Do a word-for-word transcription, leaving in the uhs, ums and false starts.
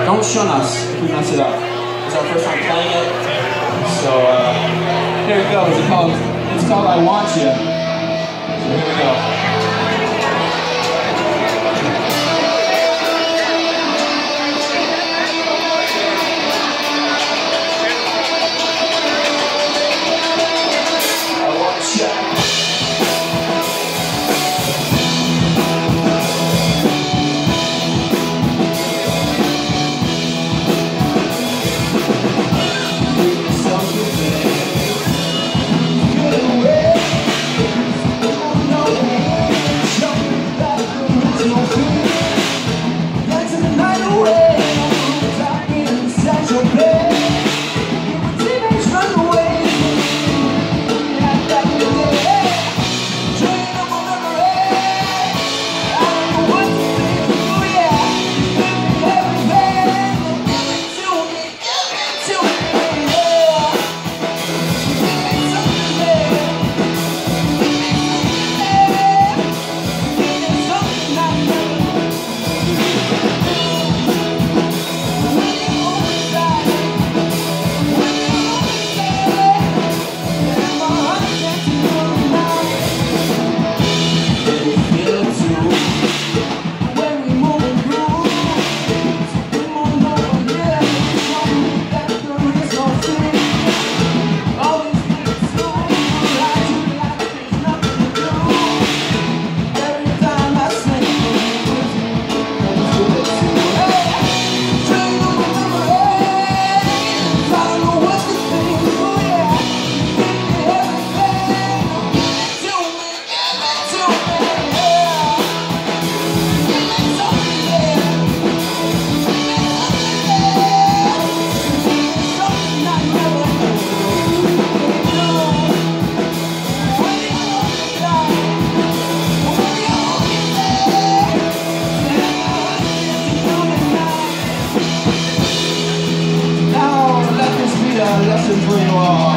don't shun us if we mess it up. It's our first time playing it. So uh, here it goes. It's called, it's called I Want You. So here we go. Lesson for you all.